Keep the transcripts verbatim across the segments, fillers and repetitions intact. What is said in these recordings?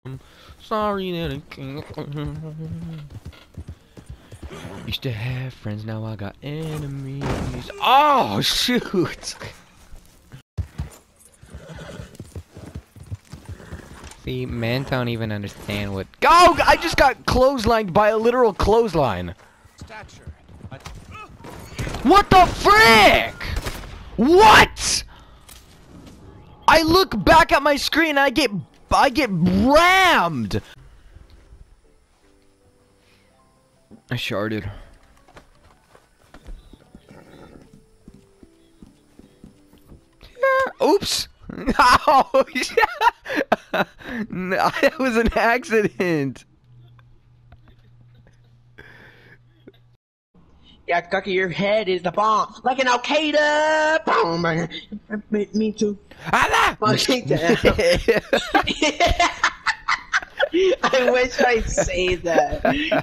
Sorry that I can't. Used to have friends, now I got enemies. Oh shoot! See, men don't even understand what. Go! Oh, I just got clotheslined by a literal clothesline. Stature. What the frick? What? I look back at my screen and I get I get rammed. I sharded. Yeah, oops. Oh, yeah. No, it was an accident. Yeah, cocky, your head is the bomb, like an Al-Qaeda bomb. Me, me too. Allah! I wish I'd say that.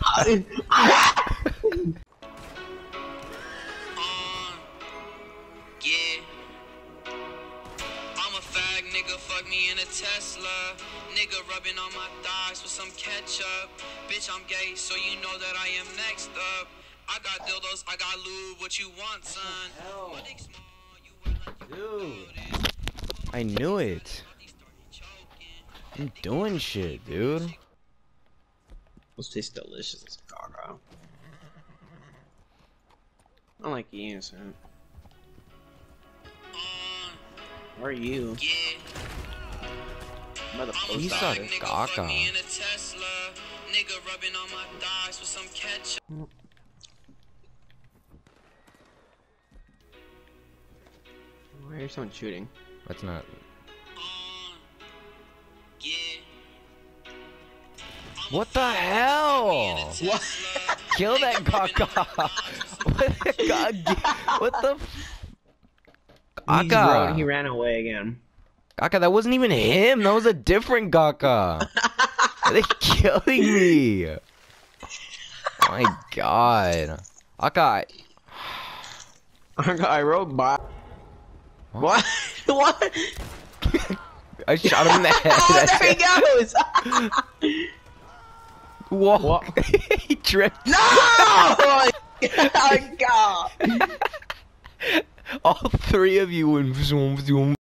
Nigga fuck me in a Tesla. Nigga rubbing on my thighs with some ketchup. Bitch, I'm gay, so you know that I am next up. I got dildos, I got lube, what you want, son? Dude, I knew it. I'm doing shit, dude. Those taste delicious as gaga. I don't like you, son. Where are you? By the post He's office. a gaga. Nigga rubbing on my thighs with some ketchup. Why is someone shooting? That's not. What the hell? What? Kill that gaga. What the god? What the? He's Gaga. run, he ran away again. Gaga, that wasn't even him. That was a different Gaga. Are they killing me? Oh my god. Gaga. I rode by. What? What? I shot him in the head. Oh, there he goes! Whoa. What? He tripped. No! Oh god! All three of you went zoom zoom.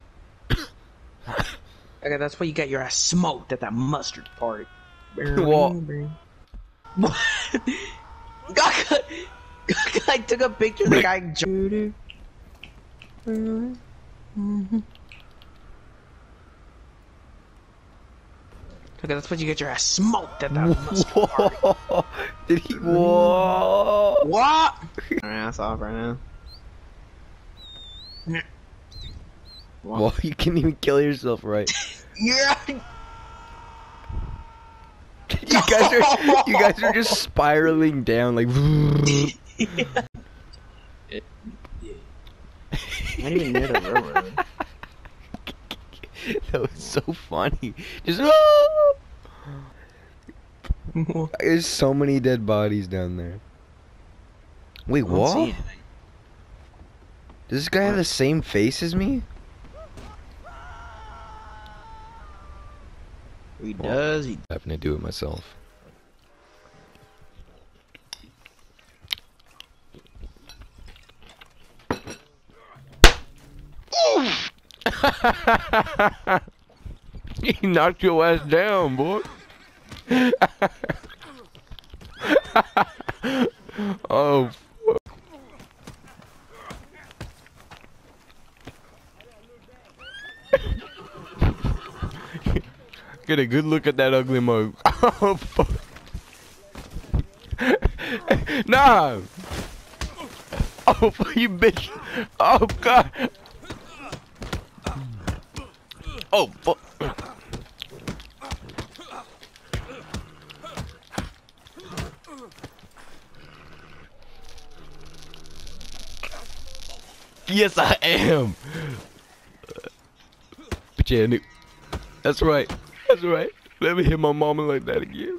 Okay, that's why you got your ass smoked at that mustard part. What? What? Gaga, Gaga, I took a picture of the guy. Okay, that's why you get your ass smoked at that mustard part. Did he? Whoa! What? My ass off right now. Well, you can't even kill yourself, right? Yeah. You guys are, you guys are just spiraling down like. Yeah. Not even near the railroad. That was so funny. Just. There's so many dead bodies down there. Wait, I don't what? see anything. Does this guy have the same face as me? He does. He. I happen to do it myself. He knocked your ass down, boy. Oh. Get a good look at that ugly mug. Oh fuck. Nah. Oh fuck you bitch. Oh god. Oh fuck. Yes I am. But yeah, Nick. That's right. That's right. Let me hit my mama like that again.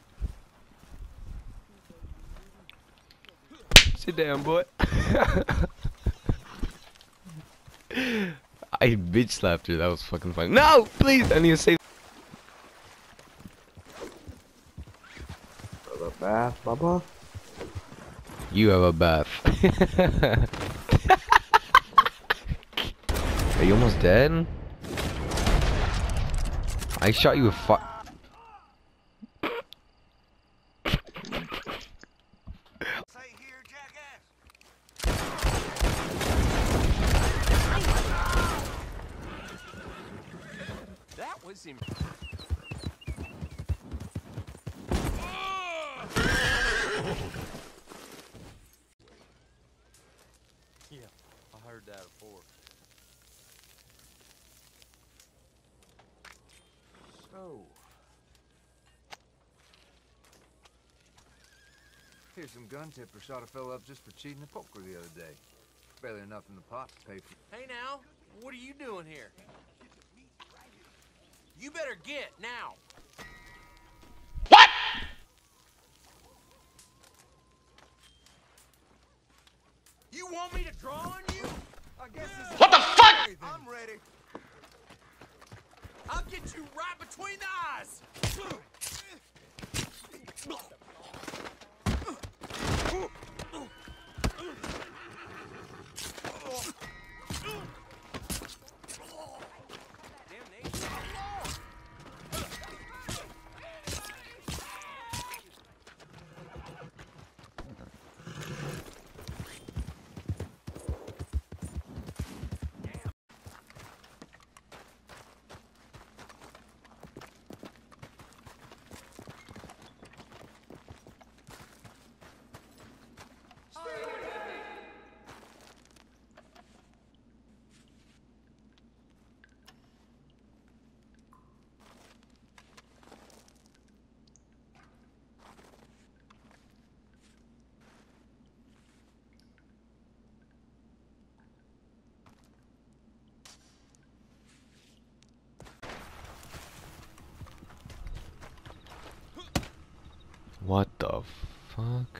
Sit down, boy. I bitch slapped her. That was fucking funny. No, please. I need to save. a bath, Bubba. You have a bath. Are you almost dead? I shot you with fi- That was him. Yeah, I heard that before. So, here's some gun tipper shot a fella up just for cheating the poker the other day. Barely enough in the pot to pay for. hey now, what are you doing here? You better get now. What? You want me to draw on you? I guess this What the fuck? I'm ready. I'll get you right between the eyes. What the fuck?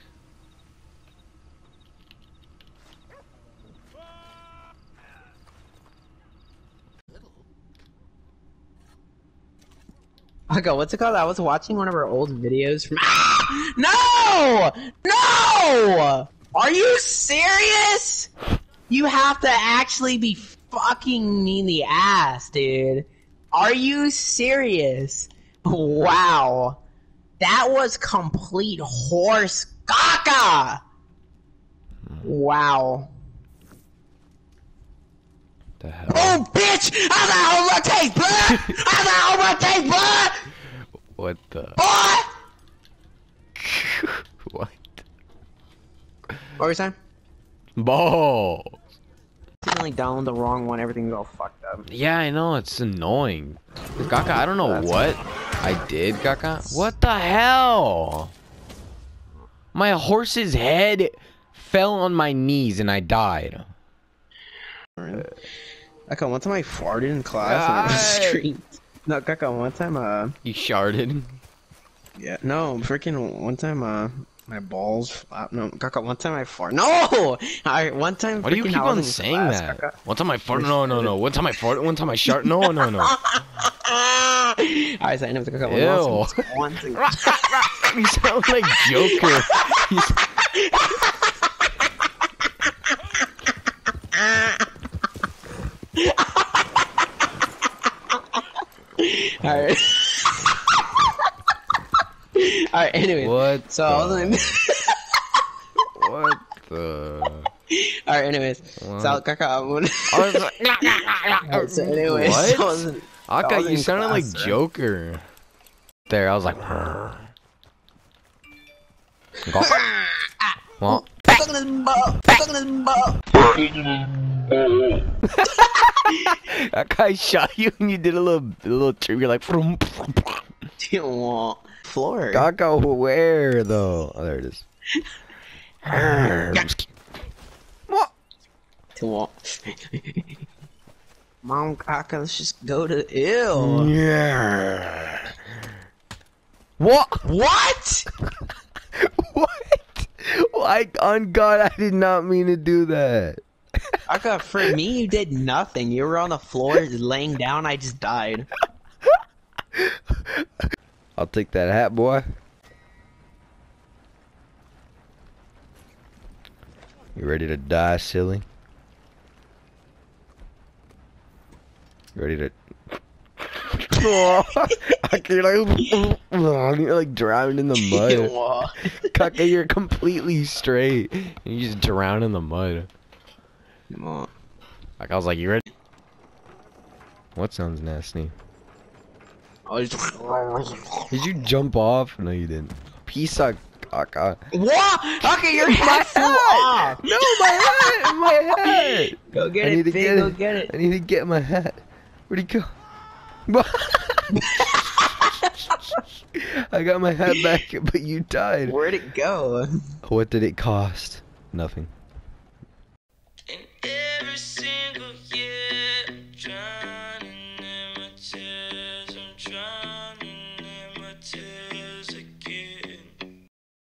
Okay, what's it called? I was watching one of our old videos from. No! No! Are you serious? You have to actually be fucking me in the ass, dude. Are you serious? Wow. That was complete horse caca! Wow. The hell? Oh, bitch! How's that home run taste, blood? How's that home run taste, blood? What the? Boy! What? What were you saying? Balls. Accidentally download the wrong one, everything's all fucked up. Yeah, I know, it's annoying. Gaka, I don't know That's- what I did, Gaka. What the hell? My horse's head fell on my knees and I died. Okay, one time I farted in class and it was Aye. streamed. No, Kaka, one time, uh, You sharded. yeah, no, freaking one time, uh, my balls, flap. No, Kaka, one time I fart. No! Alright, one time. Why do you freaking keep I was on in saying class, that? Kaka. One time I farted. No, no, no. One time I farted. One time I shart. No, no, no. Alright, so I know, Kaka, Ew. one thing. You sound like Joker. You s- Alright. Alright, anyway. What So I was in. What the? Alright, anyways. What? So, Kaka, I'm gonna. I was like, Alright, so anyways. What? So I was in- I Aka, was you in sounded like class, right? Joker. There, I was like. Go. Well, Fucking his butt. Fucking his butt. that guy shot you and you did a little, a little trip. You're like, vroom, vroom, vroom. Do you want floor? Kaka, where though? Oh, there it is. What? To what? Mom, Kaka, let's just go to ill. Yeah. What? What? What? Like, on God, I did not mean to do that. Kaka, for me, you did nothing. You were on the floor just laying down. I just died. I'll take that hat, boy. You ready to die, silly? You ready to... I can like... You're like drowning in the mud. Kaka, you're completely straight. You just drown in the mud. Come on. Like, I was like, you ready? What sounds nasty? I just... Did you jump off? No, you didn't. Peace out, Kaka. What? Okay, your hat flew off. No, my hat! My hat! Go get I need it, to Big. get Go it. get it. I need to get my hat. Where'd he go? I got my hat back, but you died. Where'd it go? What did it cost? Nothing.